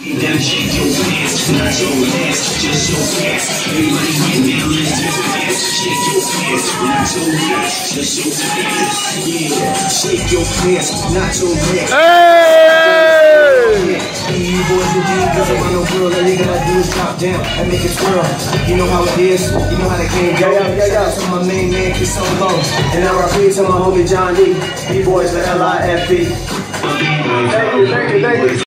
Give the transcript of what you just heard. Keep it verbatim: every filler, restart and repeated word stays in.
Now shake your pants, not your ass, just your pants. Everybody get down, let's do this. Shake your pants, not your ass, just your pants. Yeah, shake your pants, not your ass. Hey! You boys with these cause around the world, all you gotta do is drop down and make it twirl. You know how it is, you know how the game go. Yeah, yeah, yeah, yeah. Shout out to my main man, Chris Solo. And now I read to my homie John D. B-boys for L I F E. Thank you, thank you, thank you.